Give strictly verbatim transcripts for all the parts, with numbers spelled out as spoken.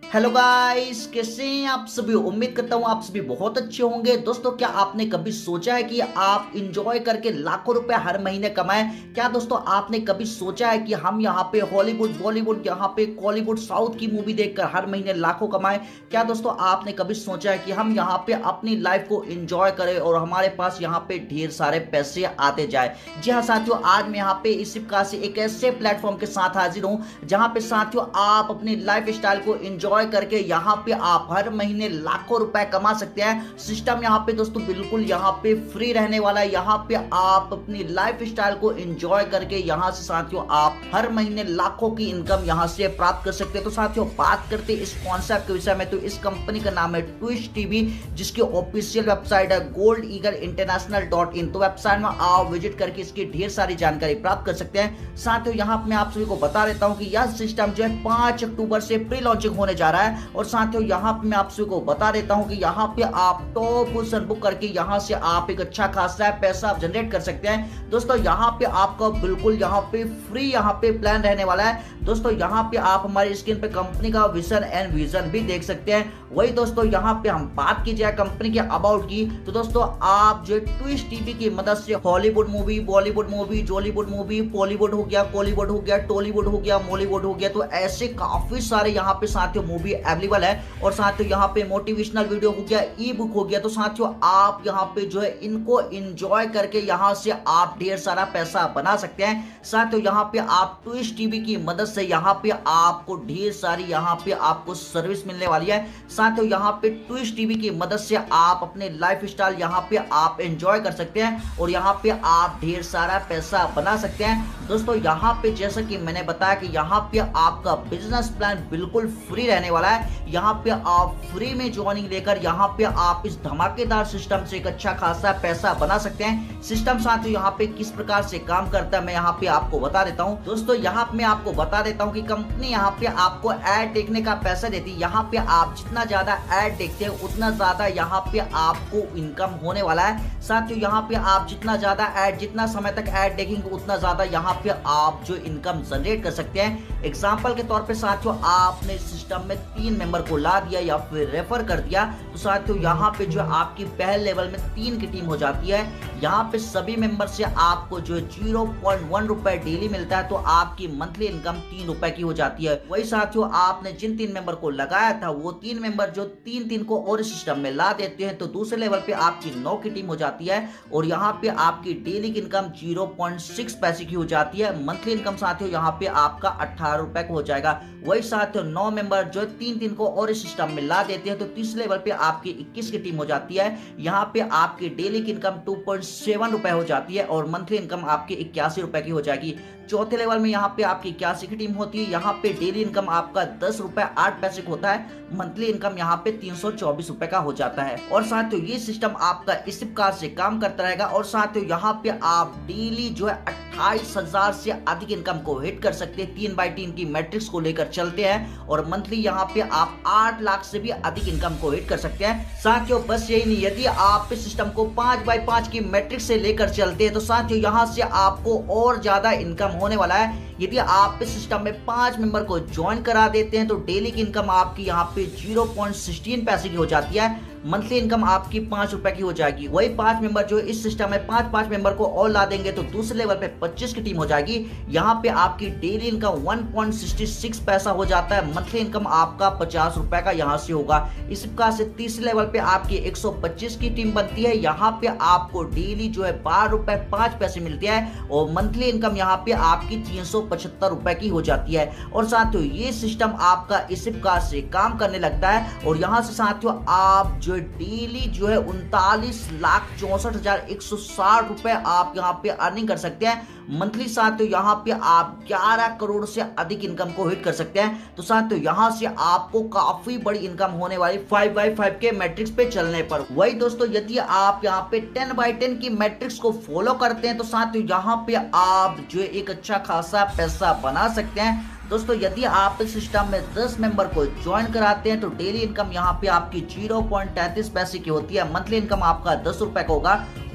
Hello guys, कैसे हैं आप सभी। उम्मीद करता हूँ आप सभी बहुत अच्छे होंगे। दोस्तों, क्या आपने कभी सोचा है कि आप इंजॉय करके लाखों रुपए हर महीने कमाएं? क्या दोस्तों आपने कभी सोचा है कि हम यहाँ पे हॉलीवुड, बॉलीवुड, यहाँ पे कॉलीवुड, साउथ की मूवी देखकर हर महीने लाखों कमाएं? क्या दोस्तों आपने कभी सोचा है कि हम यहाँ पे अपनी लाइफ को इंजॉय करें और हमारे पास यहाँ पे ढेर सारे पैसे आते जाए? जी हाँ साथियों, आज मैं यहाँ पे इसी प्रकार से एक ऐसे प्लेटफॉर्म के साथ हाजिर हूँ जहाँ पे साथियों आप अपनी लाइफ स्टाइल को इंजॉय करके यहाँ पे आप हर महीने लाखों रुपए कमा सकते हैं। सिस्टम यहाँ पे दोस्तों बिल्कुल यहाँ पे फ्री रहने वाला है। यहाँ पे आप अपनी लाइफ स्टाइल को एंजॉय करके यहाँ से साथियों आप हर महीने लाखों की इनकम यहाँ से प्राप्त कर सकते हैं। तो साथियों बात करते हैं इस कॉन्सेप्ट के विषय में, तो इस कंपनी का नाम है ट्विस्ट टीवी, जिसकी ऑफिशियल वेबसाइट है gold eagle international dot in. तो वेबसाइट में आप विजिट करके इसकी ढेर सारी जानकारी प्राप्त कर सकते हैं। साथियों यहाँ मैं आप सभी को बता देता हूँ कि यह सिस्टम जो है पांच अक्टूबर से प्री लॉन्चिंग होने जा रहा है। और साथियों यहाँ पे मैं आप सभी को बता देता हूँ कि यहाँ पे आप टॉप पोजीशन बुक करके यहाँ से आप एक अच्छा खासा पैसा जनरेट कर सकते हैं। दोस्तों यहाँ पे आपका बिल्कुल यहाँ पे फ्री यहाँ पे प्लान रहने वाला है। दोस्तों यहाँ पे आप हमारी स्क्रीन पे कंपनी का विजन एंड विजन भी देख सकते हैं। वही दोस्तों यहाँ पे हम बात की जाए कंपनी के अबाउट की, तो दोस्तों आप जो ट्विस्ट टीवी की मदद से Hollywood movie, Bollywood movie, Jollywood movie, Bollywood हो गया, कॉलीवुड हो गया, टॉलीवुड हो गया, मॉलीवुड हो गया, तो ऐसे काफी सारे यहाँ पे साथियों मूवी अवेलेबल है। और साथियों यहाँ पे मोटिवेशनल वीडियो हो गया, ई बुक हो गया। तो साथियों आप यहाँ पे जो है इनको एंजॉय करके यहाँ से आप ढेर सारा पैसा बना सकते हैं। साथियों यहाँ पे आप ट्विस्ट टीवी की मदद से यहाँ पे आपको ढेर सारी यहाँ पे आपको सर्विस मिलने वाली है। साथियों यहाँ पे ट्विस्ट टीवी की मदद से आप अपने लाइफ स्टाइल यहाँ पे आप एंजॉय कर सकते हैं और यहाँ पे आप ढेर सारा पैसा बना सकते हैं। दोस्तों यहाँ पे जैसा कि मैंने बताया कि यहाँ पे आपका बिजनेस प्लान बिल्कुल फ्री रहने वाला है। यहाँ पे आप फ्री में ज्वाइनिंग लेकर यहाँ पे आप इस धमाकेदार सिस्टम से एक अच्छा खासा पैसा बना सकते हैं। सिस्टम साथियों यहाँ पे किस प्रकार से काम करता है मैं यहाँ पे आपको बता देता हूँ। दोस्तों यहाँ पे मैं आपको बता देता हूँ कि कंपनी यहाँ पे आपको ऐड देखने का पैसा देती है। यहाँ पे आप जितना ज्यादा ऐड देखते हैं उतना ज्यादा यहाँ पे आपको इनकम होने वाला है। साथियों यहाँ पे आप जितना ज्यादा ऐड, जितना समय तक ऐड देखेंगे उतना ज्यादा यहाँ पे आप जो इनकम जनरेट कर सकते हैं। एग्जाम्पल के तौर पे साथियों आपने सिस्टम में तीन मेंबर को ला दिया या फिर रेफर कर दिया, तो साथियों यहाँ पे जो आपकी पहले लेवल में तीन की टीम हो जाती है। यहाँ पे सभी मेंबर से आपको जो जीरो पॉइंट वन रुपए डेली मिलता है, तो आपकी मंथली इनकम तीन रुपए की हो जाती है। वही साथियों आपने जिन तीन मेंबर को लगाया था वो तीन मेंबर जो तीन तीन को और सिस्टम में ला देते हैं, तो दूसरे लेवल पे आपकी नौ की टीम हो जाती है और यहाँ पे आपकी डेली की इनकम जीरो पॉइंट सिक्स पैसे की हो जाती है। मंथली इनकम साथियों यहाँ पे आपका अठारह रुपए का हो जाएगा। वही साथियों नौ मेंबर जो तीन तीन को और सिस्टम में ला देते हैं, तो तीसरे लेवल पे आपकी इक्कीस की टीम हो जाती है। यहाँ पे आपकी डेली की इनकम टू पॉइंट सेवन रुपए हो जाती है और मंथली इनकम आपकी इक्यासी रुपए की हो जाएगी। चौथे लेवल में यहाँ पे आपकी इक्यासी की टीम होती है। यहाँ पे डेली इनकम आपका दस रुपए आठ पैसे का होता है। मंथली इनकम यहाँ पे तीन सौ चौबीस रुपए का हो जाता है। और साथियों ये सिस्टम आपका इस प्रकार से काम करता रहेगा। और साथियों यहाँ पे आप डेली जो है अट्ठाईस हजार से अधिक इनकम को हिट कर सकते हैं। तीन बाई तीन की मैट्रिक्स को लेकर चलते हैं और मंथली यहाँ पे आप आठ लाख से भी अधिक इनकम को हिट कर सकते हैं। साथियों बस यही नहीं, यदि आप इस सिस्टम को पांच बाई पांच की मैट्रिक्स से लेकर चलते हैं, तो साथियों यहाँ से आपको और ज्यादा इनकम होने वाला है। यदि आप इस सिस्टम में पांच मेंबर को ज्वाइन करा देते हैं, तो डेली की इनकम आपकी यहाँ पे जीरो पॉइंट सिक्सटीन पैसे की हो जाती है। मंथली इनकम आपकी पांच रुपए की हो जाएगी। वही पांच मेंबर जो इस सिस्टम में पांच पांच मेंबर को और ला देंगे, तो दूसरे लेवल पे पच्चीस की टीम हो जाएगी। यहाँ पे आपकी daily income one point sixty six पैसा हो जाता है। मंथली इनकम आपका पचास रुपए का यहाँ से होगा। इस प्रकार से तीसरे लेवल पे आपकी एक सौ पच्चीस की टीम बनती है। यहाँ पे आपको डेली जो है बारह रुपए पांच पैसे मिलते हैं और मंथली इनकम यहाँ पे आपकी तीन सौ पचहत्तर रुपए की हो जाती है। और साथियों ये सिस्टम आपका इस प्रकार से काम करने लगता है और यहाँ से साथियों आप जो डेली जो है उनतालीस लाख चौसठ हजार एक सौ साठ रुपए आप यहाँ पे अर्निंग कर सकते हैं। मंथली साथियों यहाँ पे आप ग्यारह करोड़ से अधिक इनकम को हिट कर सकते हैं। तो साथियों यहाँ से आपको काफी बड़ी इनकम होने वाली फाइव बाई फाइव के मैट्रिक्स पे चलने पर। वही दोस्तों यदि आप यहाँ पे टेन बाई टेन की मैट्रिक्स को फॉलो करते हैं, तो साथियों यहाँ पे आप जो एक अच्छा खासा पैसा बना सकते हैं। दोस्तों यदि आप इस सिस्टम में दस मेंबर को ज्वाइन कराते हैं, तो डेली इनकम यहाँ पे आपकी जीरो पॉइंट तैंतीस पैसे की होती है। मंथली इनकम आपका दस रुपए का होगा।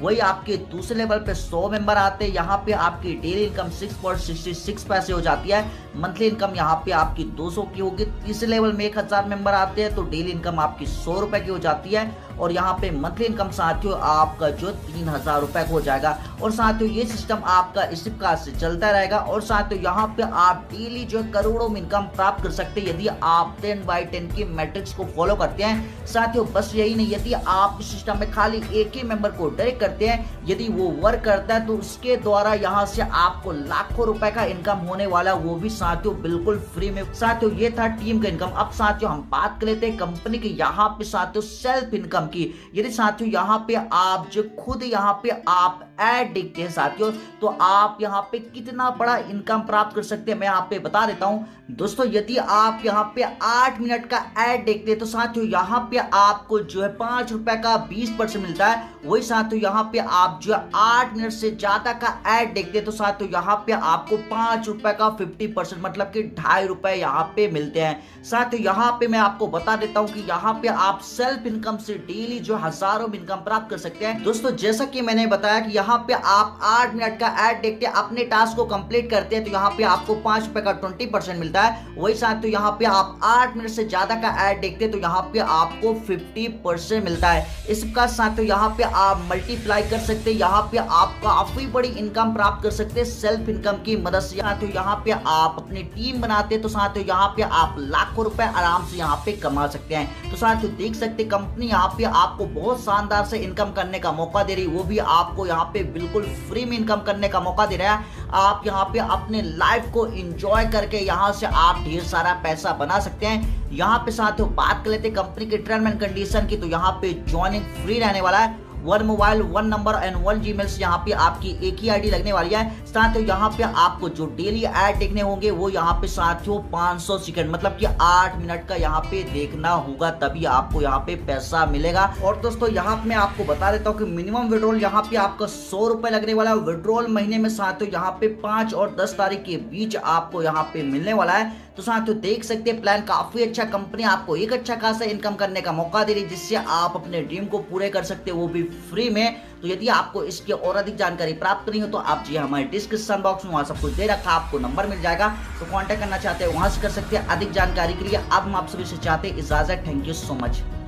वही आपके दूसरे लेवल पे सौ मेंबर आते हैं, यहाँ पे आपकी daily income six point sixty six पैसे हो जाती है। मंथली इनकम यहाँ पे आपकी दो सौ की होगी। तीसरे लेवल में एक हजार मेंबर आते हैं तो डेली इनकम आपकी सौ रुपए की हो जाती है और यहाँ पे मंथली इनकम साथियों आपका जो तीन हजार रुपए हो जाएगा। और साथियों ये सिस्टम आपका इसी प्रकार से चलता रहेगा और साथियों यहाँ पे आप डेली जो करोड़ों में इनकम प्राप्त कर सकते हैं यदि आप टेन बाई टेन की मैट्रिक्स को फॉलो करते हैं। साथियों बस यही नहीं, यदि आप इस सिस्टम में खाली एक ही मेंबर को डायरेक्ट करते हैं, यदि वो वर्क करता है तो उसके द्वारा यहाँ से आपको लाखों रुपए का इनकम होने वाला, वो भी साथियों बिल्कुल फ्री में। साथियों ये था टीम का इनकम। अब साथियों हम बात कर लेते हैं कंपनी की यहाँ पे साथियों सेल्फ इनकम की। यदि साथियों यहाँ पे आप जो खुद यहाँ पे आप ऐड देखते हैं साथियों तो आप यहाँ पे कितना बड़ा इनकम प्राप्त कर सकते हैं मैं यहाँ पे बता देता हूँ। दोस्तों यदि आप यहाँ पे आठ मिनट का ऐड देखते हैं तो साथियों यहाँ पे आपको जो है पांच रुपए का बीस परसेंट मिलता है। वही साथियों यहाँ पे आप जो है आठ मिनट से ज्यादा का ऐड देखते हैं तो साथियों यहाँ पे आपको पांच रुपए का फिफ्टी परसेंट मतलब कि ढाई रुपए यहाँ पे मिलते हैं। साथियों यहाँ पे मैं आपको बता देता हूँ कि यहाँ पे आप सेल्फ इनकम से डेली जो हजारों में इनकम प्राप्त कर सकते हैं। दोस्तों जैसा कि मैंने बताया कि यहाँ पे आप आठ मिनट का ऐड देखते हैं, अपने टास्क को कंप्लीट करते हैं तो यहाँ पे आपको पांच रुपए का ट्वेंटी परसेंट मिलता है। वही साथियों यहाँ पे आप आठ मिनट से ज्यादा का ऐड देखते हैं तो यहाँ पे आपको फिफ्टी परसेंट मिलता है। इसका साथियों यहाँ पे आप मल्टीप्लाई कर सकते हैं, यहाँ पे आप काफी बड़ी इनकम प्राप्त कर सकते हैं सेल्फ इनकम की मदद से। साथियों यहाँ पे आप अपनी टीम बनाते हैं तो साथियों यहाँ पे आप लाखों रुपए आराम से यहाँ पे कमा सकते हैं। तो साथियों देख सकते हैं कंपनी यहाँ पे आपको बहुत शानदार से इनकम करने का मौका दे रही है, वो भी आपको यहाँ पे बिल्कुल फ्री में इनकम करने का मौका दे रहा है। आप यहाँ पे अपने लाइफ को एंजॉय करके यहाँ से आप ढेर सारा पैसा बना सकते हैं। यहाँ पे साथियों बात कर लेते हैं कंपनी के टर्म एंड कंडीशन की, तो यहाँ पे ज्वाइनिंग फ्री रहने वाला है। One mobile one number and one Gmail से यहाँ पे आपकी एक ही आईडी लगने वाली है। साथियों यहाँ पे आपको जो डेली ऐड देखने होंगे वो यहाँ पे साथियों पाँच सौ सेकंड मतलब कि आठ मिनट का यहाँ पे देखना होगा, तभी आपको यहाँ पे पैसा मिलेगा। और दोस्तों यहाँ पे मैं आपको बता देता हूँ कि मिनिमम विड्रॉल यहाँ पे आपका सौ रुपए लगने वाला है। विड्रॉल महीने में साथियों यहाँ पे पांच और दस तारीख के बीच आपको यहाँ पे मिलने वाला है। तो साथियों देख सकते हैं प्लान काफी अच्छा, कंपनी आपको एक अच्छा खासा इनकम करने का मौका दे रही है जिससे आप अपने ड्रीम को पूरे कर सकते हैं, वो भी फ्री में। तो यदि आपको इसकी और अधिक जानकारी प्राप्त करनी हो तो आप जी हमारे डिस्क्रिप्शन बॉक्स में वहां सब कुछ दे रखा, आपको नंबर मिल जाएगा, तो कांटेक्ट करना चाहते हैं वहां से कर सकते हैं अधिक जानकारी के लिए। अब हम आप सभी से चाहते हैं इजाजत। Thank you so much.